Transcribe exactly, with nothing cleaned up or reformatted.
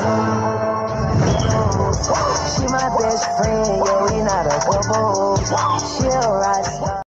She my best friend, yeah, we not a couple. She a rock star.